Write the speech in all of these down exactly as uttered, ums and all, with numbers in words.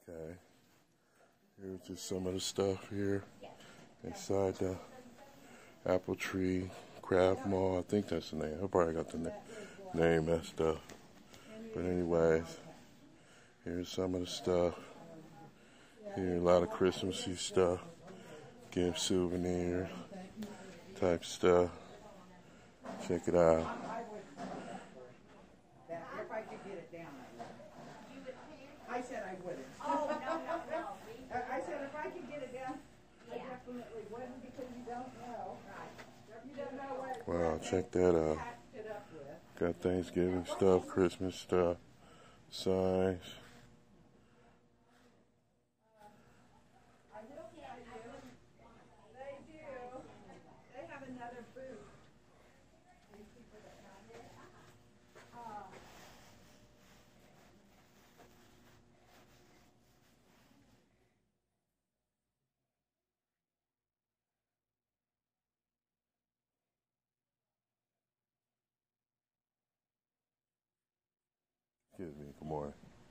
Okay, here's just some of the stuff here inside the Apple Tree Craft Mall. I think that's the name. I probably got the na name messed up. But anyways, here's some of the stuff. Here, a lot of Christmassy stuff, gift souvenirs type stuff. Check it out. I said I wouldn't. Oh, no, no, no. I said if I could get it down, I definitely wouldn't, because you don't know. Right. You don't know what. Wow, check that out. Got Thanksgiving stuff, Christmas stuff, signs. They do. They have another booth. Excuse me, good morning.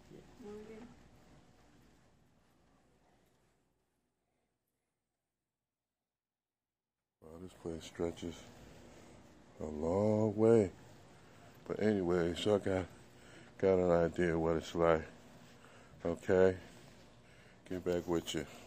Wow, this place stretches a long way. But anyway, so I got, got an idea what it's like. Okay? Get back with you.